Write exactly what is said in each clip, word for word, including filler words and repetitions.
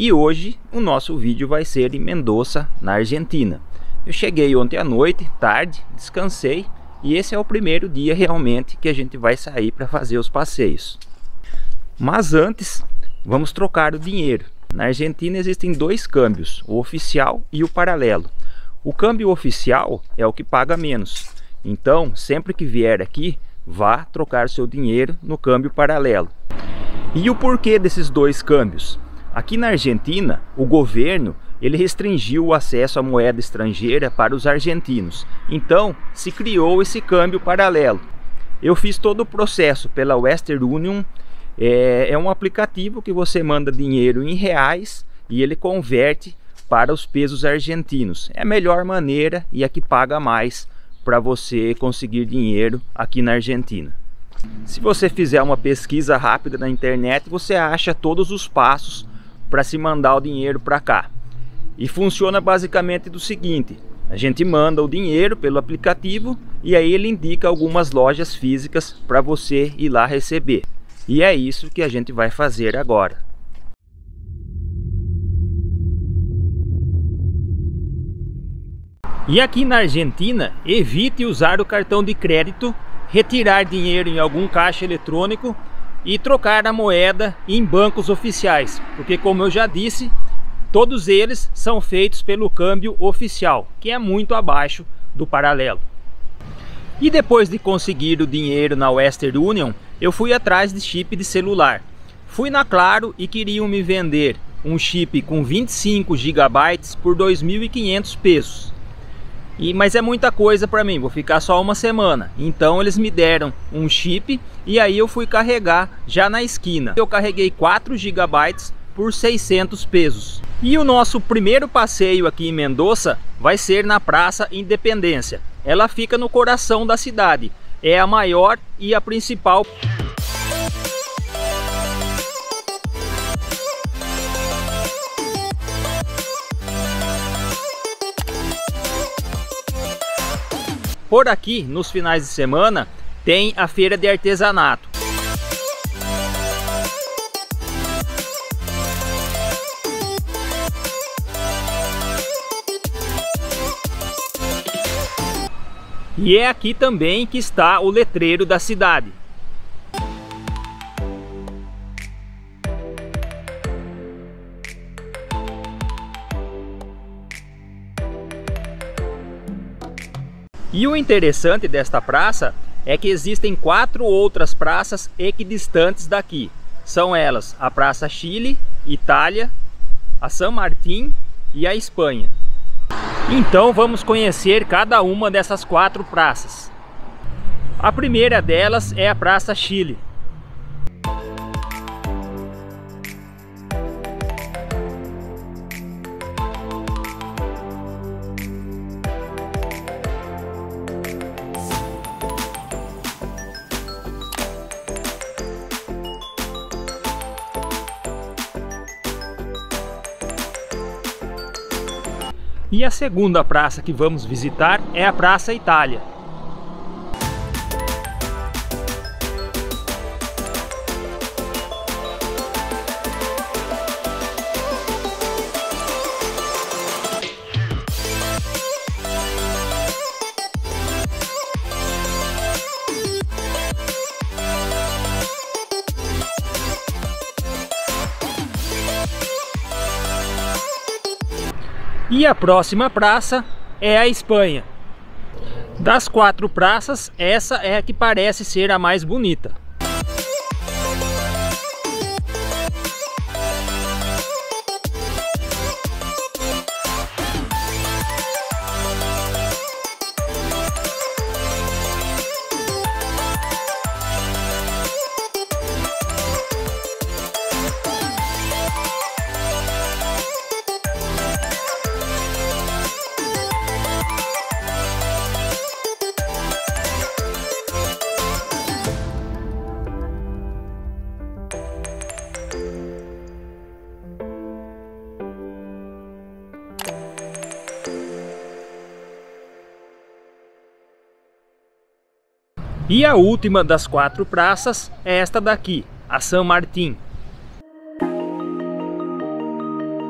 E hoje o nosso vídeo vai ser em Mendoza, na Argentina. Eu cheguei ontem à noite, tarde, descansei, e esse é o primeiro dia realmente que a gente vai sair para fazer os passeios. Mas antes, vamos trocar o dinheiro. Na Argentina existem dois câmbios, o oficial e o paralelo. O câmbio oficial é o que paga menos. Então, sempre que vier aqui, vá trocar seu dinheiro no câmbio paralelo. E o porquê desses dois câmbios? Aqui na Argentina, o governo ele restringiu o acesso à moeda estrangeira para os argentinos. Então, se criou esse câmbio paralelo. Eu fiz todo o processo pela Western Union. É, é um aplicativo que você manda dinheiro em reais e ele converte para os pesos argentinos. É a melhor maneira e a que paga mais para você conseguir dinheiro aqui na Argentina. Se você fizer uma pesquisa rápida na internet, você acha todos os passos para se mandar o dinheiro para cá. E funciona basicamente do seguinte: a gente manda o dinheiro pelo aplicativo e aí ele indica algumas lojas físicas para você ir lá receber. E é isso que a gente vai fazer agora. E aqui na Argentina, evite usar o cartão de crédito, retirar dinheiro em algum caixa eletrônico e trocar a moeda em bancos oficiais, porque, como eu já disse, todos eles são feitos pelo câmbio oficial, que é muito abaixo do paralelo. E depois de conseguir o dinheiro na Western Union, eu fui atrás de chip de celular. Fui na Claro e queriam me vender um chip com vinte e cinco gigabytes por dois mil e quinhentos pesos. E, mas é muita coisa para mim, vou ficar só uma semana. Então eles me deram um chip e aí eu fui carregar já na esquina. Eu carreguei quatro gigabytes por seiscentos pesos. E o nosso primeiro passeio aqui em Mendoza vai ser na Praça Independência. Ela fica no coração da cidade. É a maior e a principal. Por aqui, nos finais de semana, tem a feira de artesanato. E é aqui também que está o letreiro da cidade. E o interessante desta praça é que existem quatro outras praças equidistantes daqui. São elas a Praça Chile, Itália, a San Martín e a Espanha. Então vamos conhecer cada uma dessas quatro praças. A primeira delas é a Praça Chile. E a segunda praça que vamos visitar é a Praça Itália. E a próxima praça é a Espanha. Das quatro praças, essa é a que parece ser a mais bonita. E a última das quatro praças é esta daqui, a San Martín.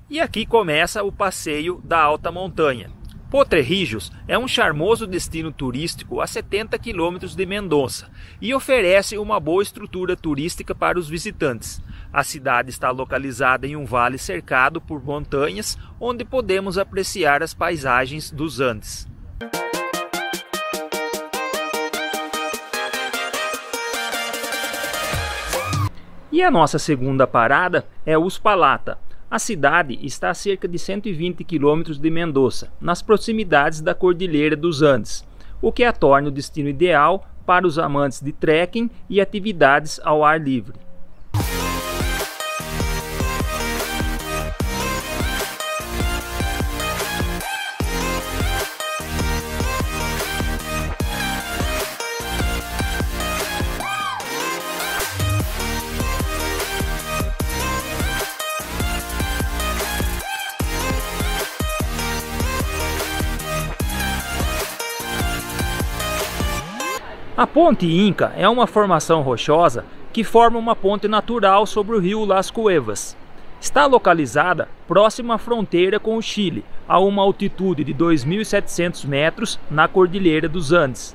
E aqui começa o passeio da alta montanha. Potrerillos é um charmoso destino turístico a setenta quilômetros de Mendoza e oferece uma boa estrutura turística para os visitantes. A cidade está localizada em um vale cercado por montanhas, onde podemos apreciar as paisagens dos Andes. E a nossa segunda parada é Uspallata. A cidade está a cerca de cento e vinte quilômetros de Mendoza, nas proximidades da Cordilheira dos Andes, o que a torna o destino ideal para os amantes de trekking e atividades ao ar livre. A Ponte Inca é uma formação rochosa que forma uma ponte natural sobre o rio Las Cuevas. Está localizada próxima à fronteira com o Chile, a uma altitude de dois mil e setecentos metros na Cordilheira dos Andes.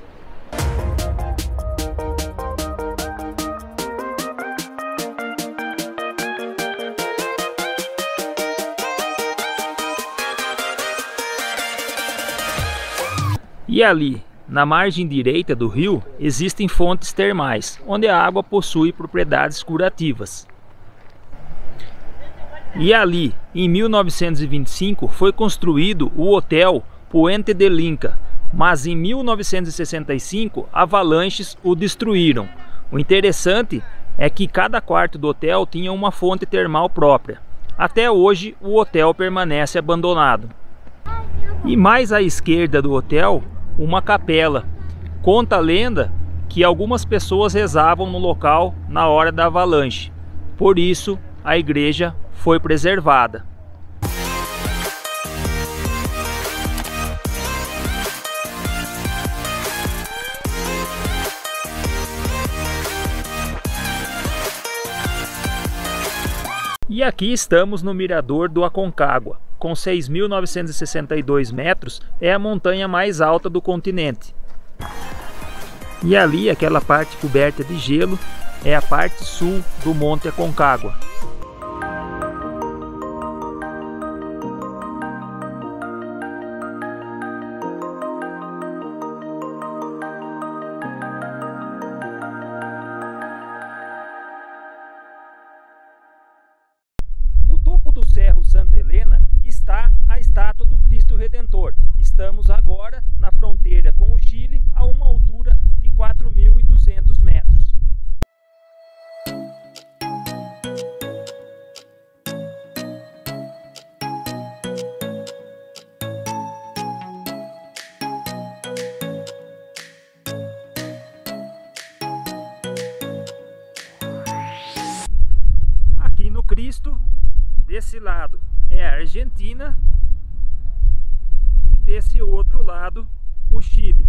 E ali, na margem direita do rio, existem fontes termais, onde a água possui propriedades curativas. E ali, em mil novecentos e vinte e cinco, foi construído o Hotel Puente del Inca, mas em mil novecentos e sessenta e cinco, avalanches o destruíram. O interessante é que cada quarto do hotel tinha uma fonte termal própria. Até hoje, o hotel permanece abandonado. E mais à esquerda do hotel, uma capela. Conta a lenda que algumas pessoas rezavam no local na hora da avalanche. Por isso, a igreja foi preservada. E aqui estamos no Mirador do Aconcagua. Com seis mil novecentos e sessenta e dois metros, é a montanha mais alta do continente. E ali, aquela parte coberta de gelo, é a parte sul do Monte Aconcagua. No topo do Cerro Santa Helena está a estátua do Cristo Redentor. Estamos agora na fronteira com o Chile, a uma altura de quatro mil e duzentos metros. Aqui no Cristo, desse lado é a Argentina e desse outro lado o Chile.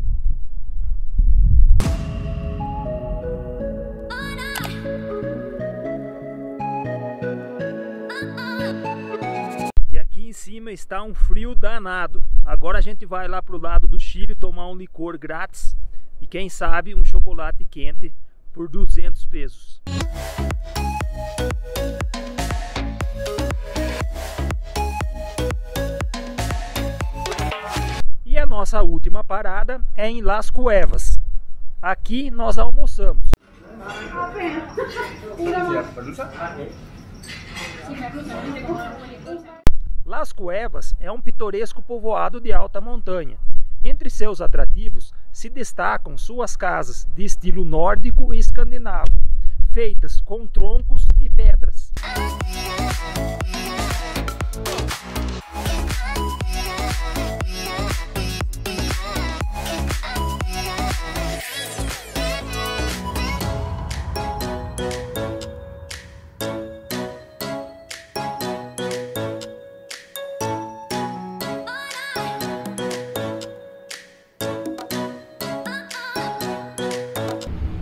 E aqui em cima está um frio danado. Agora a gente vai lá pro lado do Chile tomar um licor grátis e quem sabe um chocolate quente por duzentos pesos. E a nossa última parada é em Las Cuevas. Aqui nós almoçamos. Las Cuevas é um pitoresco povoado de alta montanha. Entre seus atrativos se destacam suas casas de estilo nórdico e escandinavo, feitas com troncos e pedras.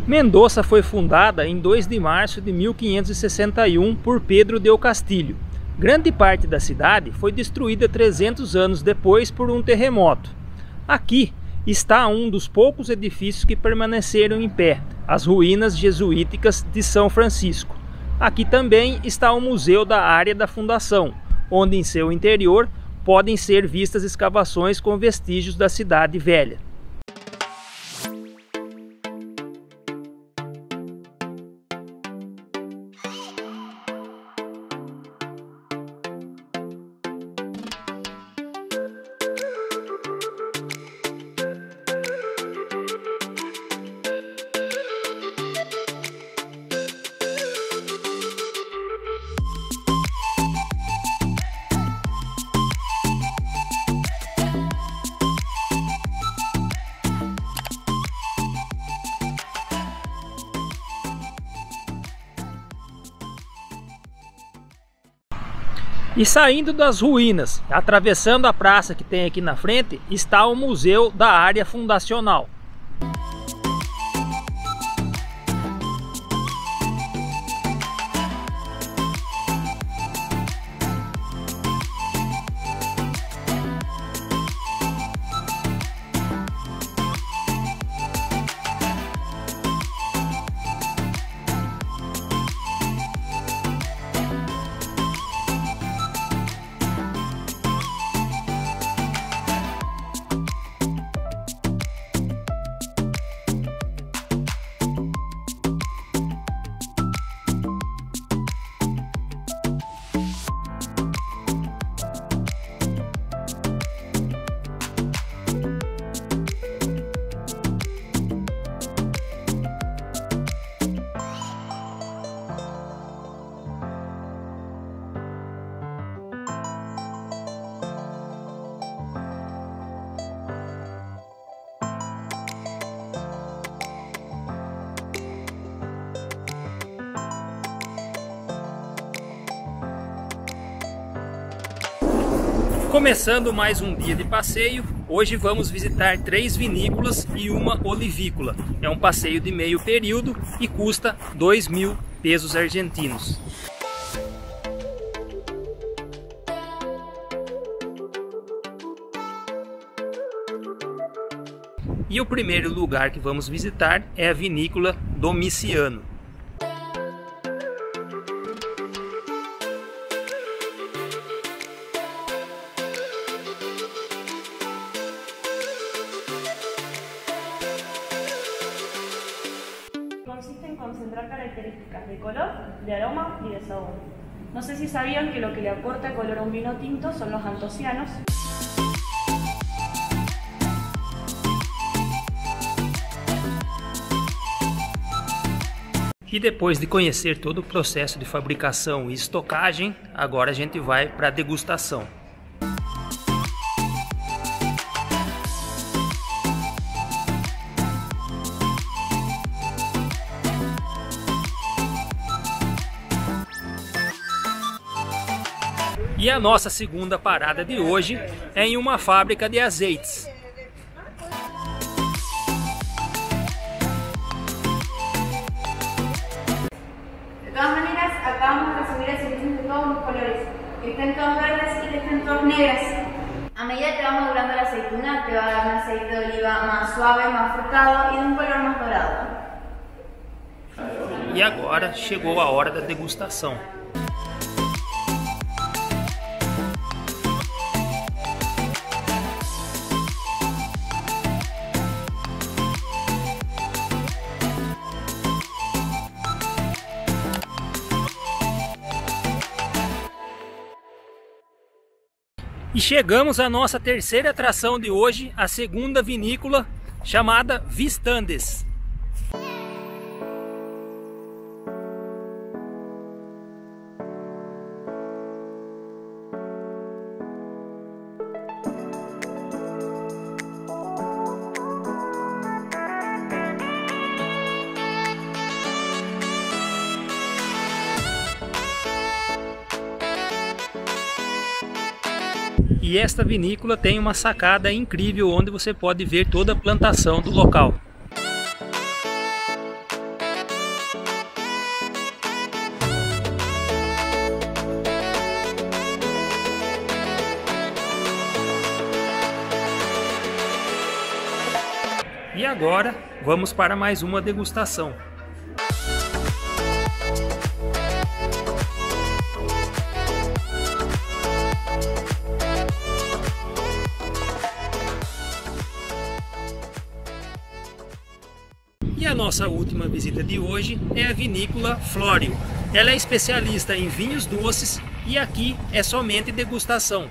Mendoza foi fundada em dois de março de mil quinhentos e sessenta e um por Pedro del Castillo. Grande parte da cidade foi destruída trezentos anos depois por um terremoto. Aqui está um dos poucos edifícios que permaneceram em pé, as ruínas jesuíticas de São Francisco. Aqui também está o museu da área da fundação, onde em seu interior podem ser vistas escavações com vestígios da cidade velha. E saindo das ruínas, atravessando a praça que tem aqui na frente, está o Museu da Área Fundacional. Começando mais um dia de passeio, hoje vamos visitar três vinícolas e uma olivícola. É um passeio de meio período e custa dois mil pesos argentinos. E o primeiro lugar que vamos visitar é a vinícola Domiciano. Consiste en concentrar características de color, de aroma y de sabor. No sé si sabían que lo que le aporta color a un vino tinto son los antocianos. E depois de conhecer todo o processo de fabricação e estocagem, agora a gente vai para a degustação. E a nossa segunda parada de hoje é em uma fábrica de azeites. De todas maneras, acá vamos a recibir aceites de todos los colores, que estén todos verdes y que estén todos negras. A medida que va madurando la aceituna, te va a dar un aceite de oliva más suave, más frutado y de un color más dorado. E agora chegou a hora da degustação. E chegamos à nossa terceira atração de hoje, a segunda vinícola, chamada Vistandes. E esta vinícola tem uma sacada incrível onde você pode ver toda a plantação do local. E agora vamos para mais uma degustação. E a nossa última visita de hoje é a vinícola Flório. Ela é especialista em vinhos doces e aqui é somente degustação.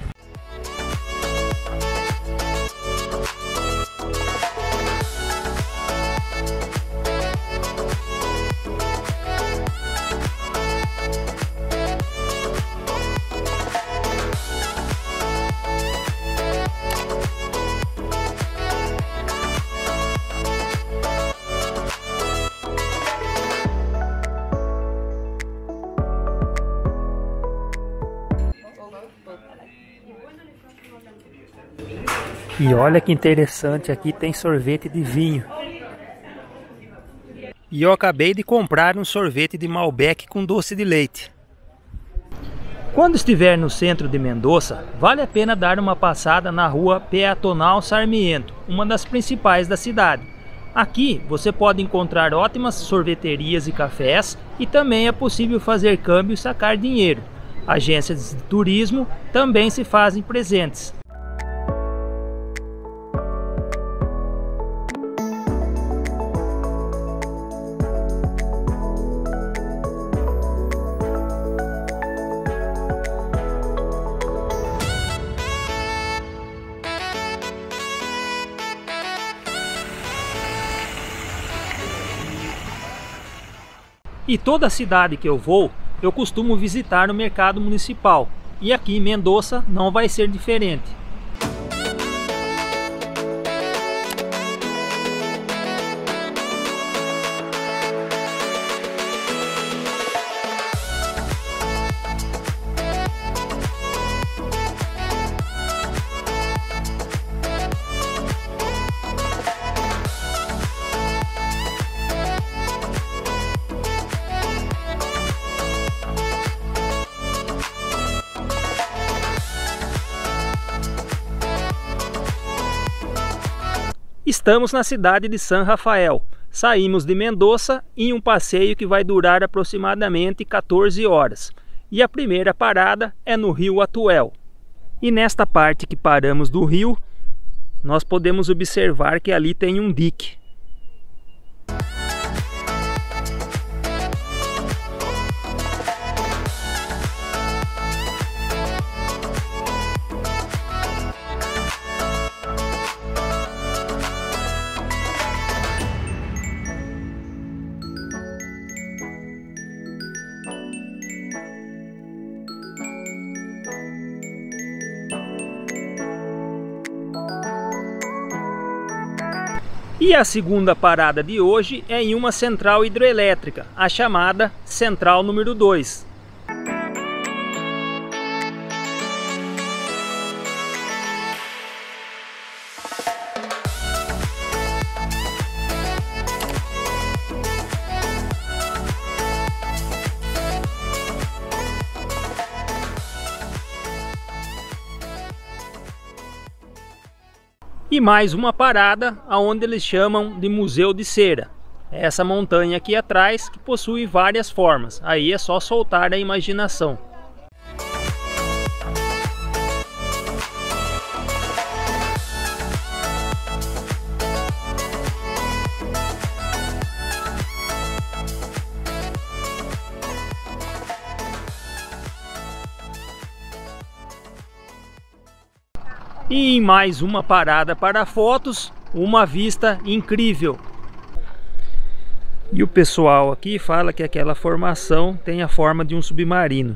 E olha que interessante, aqui tem sorvete de vinho. E eu acabei de comprar um sorvete de Malbec com doce de leite. Quando estiver no centro de Mendoza, vale a pena dar uma passada na rua Peatonal Sarmiento, uma das principais da cidade. Aqui você pode encontrar ótimas sorveterias e cafés e também é possível fazer câmbio e sacar dinheiro. Agências de turismo também se fazem presentes. E toda cidade que eu vou, eu costumo visitar o mercado municipal. E aqui em Mendoza não vai ser diferente. Estamos na cidade de San Rafael. Saímos de Mendoza em um passeio que vai durar aproximadamente quatorze horas. E a primeira parada é no rio Atuel. E nesta parte que paramos do rio, nós podemos observar que ali tem um dique. E a segunda parada de hoje é em uma central hidrelétrica, a chamada Central número dois. E mais uma parada aonde eles chamam de Museu de Cera. É essa montanha aqui atrás que possui várias formas. Aí é só soltar a imaginação. E em mais uma parada para fotos, uma vista incrível. E o pessoal aqui fala que aquela formação tem a forma de um submarino.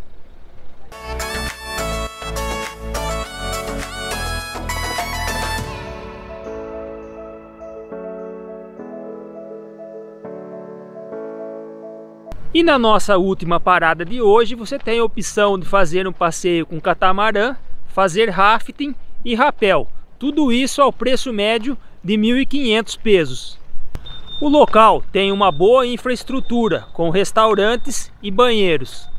E na nossa última parada de hoje, você tem a opção de fazer um passeio com catamarã, fazer rafting e rapel. Tudo isso ao preço médio de mil e quinhentos pesos. O local tem uma boa infraestrutura, com restaurantes e banheiros.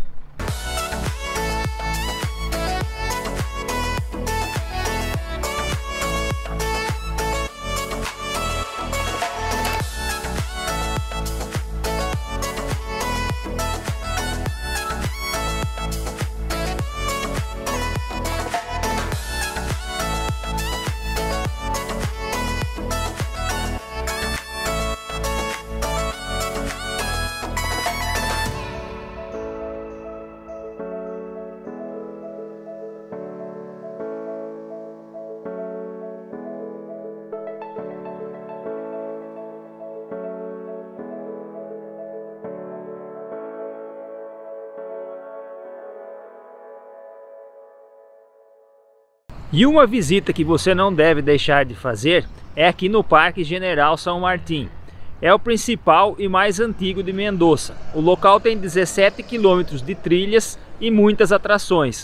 E uma visita que você não deve deixar de fazer é aqui no Parque General São Martim. É o principal e mais antigo de Mendoza. O local tem dezessete quilômetros de trilhas e muitas atrações.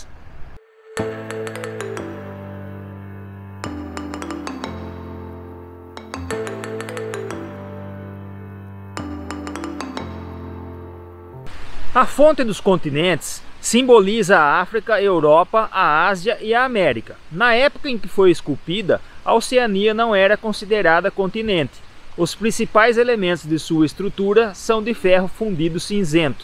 A fonte dos continentes simboliza a África, a Europa, a Ásia e a América. Na época em que foi esculpida, a Oceania não era considerada continente. Os principais elementos de sua estrutura são de ferro fundido cinzento.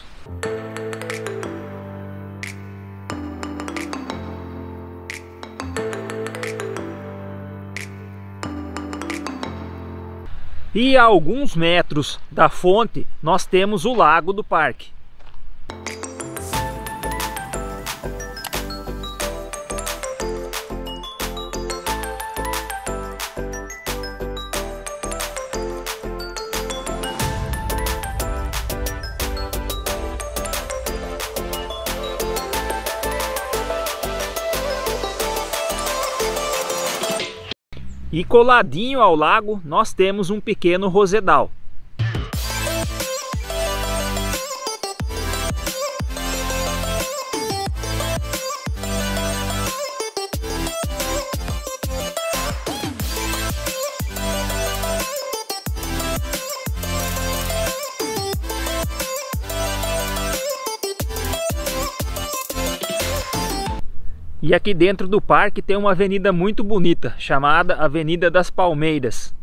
E a alguns metros da fonte nós temos o lago do parque. E coladinho ao lago nós temos um pequeno rosedal. E aqui dentro do parque tem uma avenida muito bonita, chamada Avenida das Palmeiras.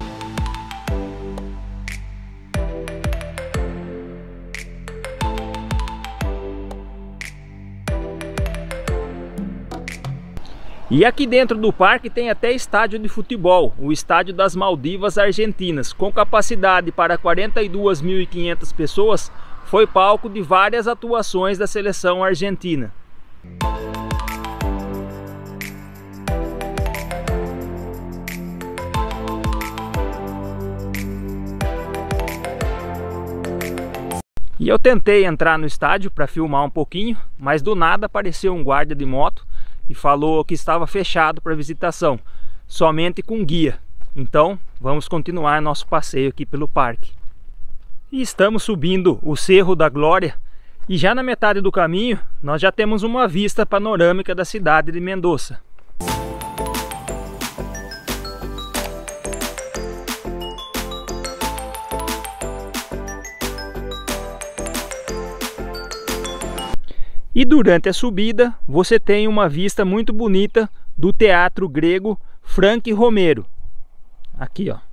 E aqui dentro do parque tem até estádio de futebol, o Estádio das Maldivas Argentinas, com capacidade para quarenta e duas mil e quinhentas pessoas, foi palco de várias atuações da seleção argentina. E eu tentei entrar no estádio para filmar um pouquinho, mas do nada apareceu um guarda de moto e falou que estava fechado para visitação, somente com guia. Então vamos continuar nosso passeio aqui pelo parque. E estamos subindo o Cerro da Glória e já na metade do caminho nós já temos uma vista panorâmica da cidade de Mendoza. E durante a subida você tem uma vista muito bonita do teatro grego Frank Romero. Aqui, ó.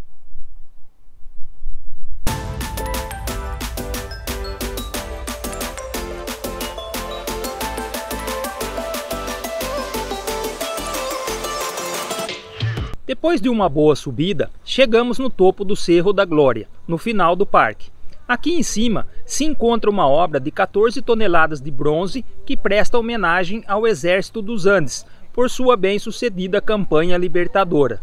Depois de uma boa subida, chegamos no topo do Cerro da Glória, no final do parque. Aqui em cima se encontra uma obra de quatorze toneladas de bronze que presta homenagem ao Exército dos Andes, por sua bem-sucedida campanha libertadora.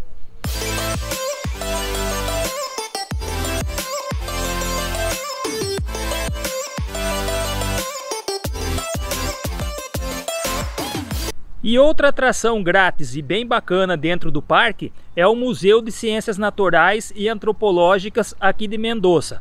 E outra atração grátis e bem bacana dentro do parque é o Museu de Ciências Naturais e Antropológicas aqui de Mendoza.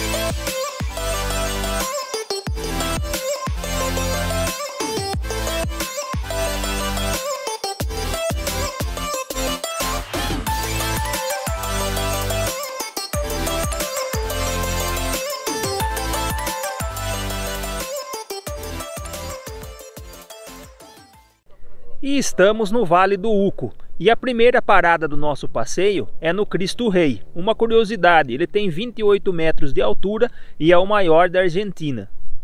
E estamos no Vale do Uco. E a primeira parada do nosso passeio é no Cristo Rei. Uma curiosidade, ele tem vinte e oito metros de altura e é o maior da Argentina.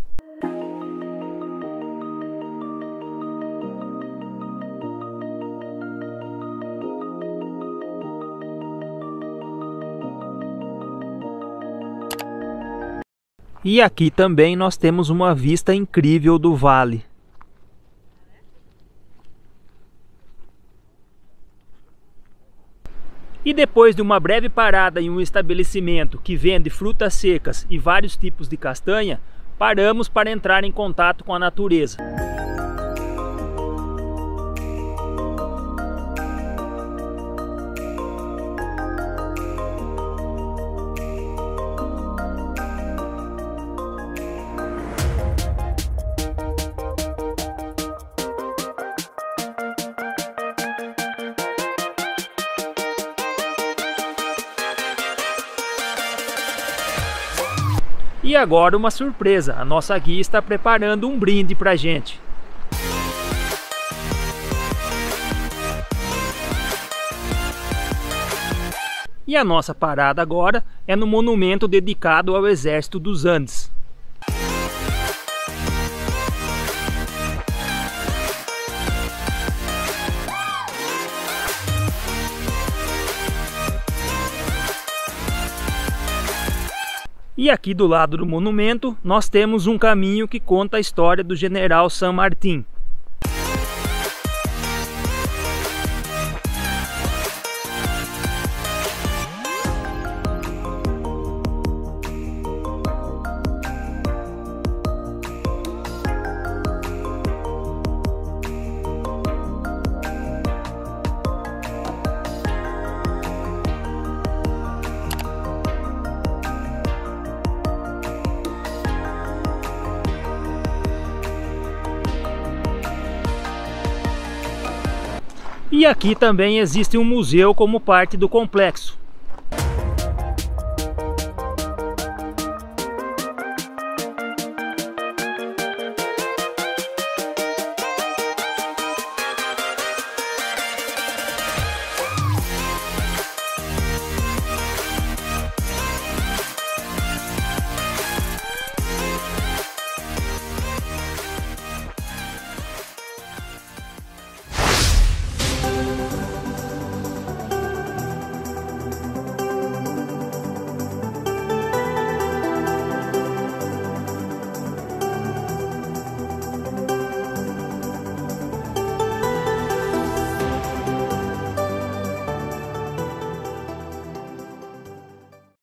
E aqui também nós temos uma vista incrível do vale. E depois de uma breve parada em um estabelecimento que vende frutas secas e vários tipos de castanha, paramos para entrar em contato com a natureza. E agora uma surpresa, a nossa guia está preparando um brinde pra gente. E a nossa parada agora é no monumento dedicado ao Exército dos Andes. E aqui do lado do monumento nós temos um caminho que conta a história do general San Martín. E aqui também existe um museu como parte do complexo.